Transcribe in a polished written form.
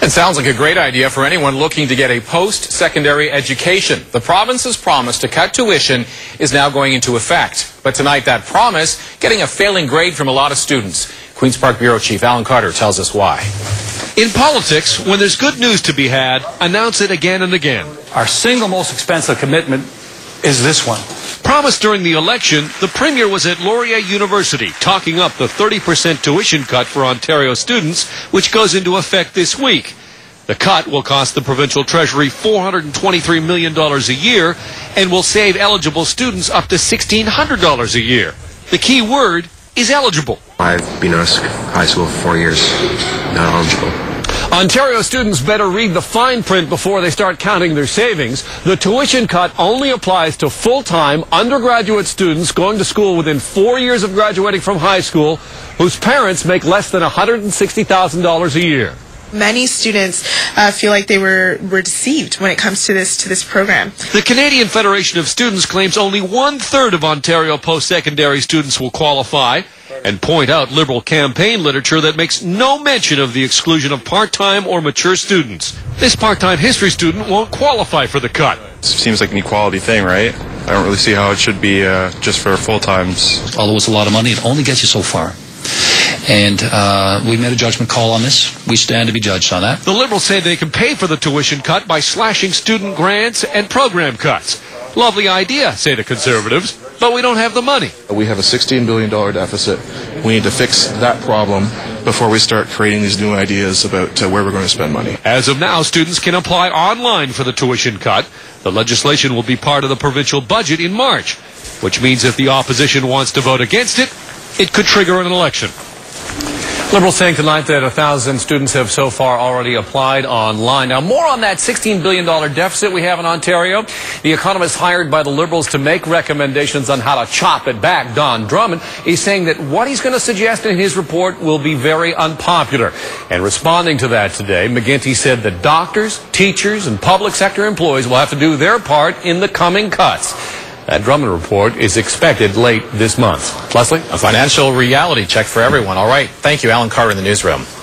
It sounds like a great idea for anyone looking to get a post-secondary education. The province's promise to cut tuition is now going into effect. But tonight, that promise getting a failing grade from a lot of students. Queen's Park Bureau Chief Alan Carter tells us why. In politics, when there's good news to be had, announce it again and again. Our single most expensive commitment is this one. Promised during the election, the Premier was at Laurier University talking up the 30% tuition cut for Ontario students, which goes into effect this week. The cut will cost the provincial treasury $423 million a year and will save eligible students up to $1,600 a year. The key word is eligible. I've been out of high school for 4 years, not eligible. Ontario students better read the fine print before they start counting their savings. The tuition cut only applies to full-time undergraduate students going to school within 4 years of graduating from high school whose parents make less than $160,000 a year. Many students feel like they were deceived when it comes to this program. The Canadian Federation of Students claims only 1/3 of Ontario post-secondary students will qualify and point out Liberal campaign literature that makes no mention of the exclusion of part-time or mature students. This part-time history student won't qualify for the cut. It seems like an equality thing, right? I don't really see how it should be just for full-times. Although it's a lot of money, it only gets you so far. And we made a judgment call on this. We stand to be judged on that. The Liberals say they can pay for the tuition cut by slashing student grants and program cuts. Lovely idea, say the Conservatives, but we don't have the money. We have a $16 billion deficit. We need to fix that problem before we start creating these new ideas about where we're going to spend money. As of now, students can apply online for the tuition cut. The legislation will be part of the provincial budget in March, which means if the opposition wants to vote against it, it could trigger an election. Liberals saying tonight that 1,000 students have so far already applied online. Now, more on that $16 billion deficit we have in Ontario. The economist hired by the Liberals to make recommendations on how to chop it back, Don Drummond, is saying that what he's going to suggest in his report will be very unpopular. And responding to that today, McGuinty said that doctors, teachers, and public sector employees will have to do their part in the coming cuts. That Drummond report is expected late this month. Leslie? A financial reality check for everyone. All right. Thank you, Alan Carter in the newsroom.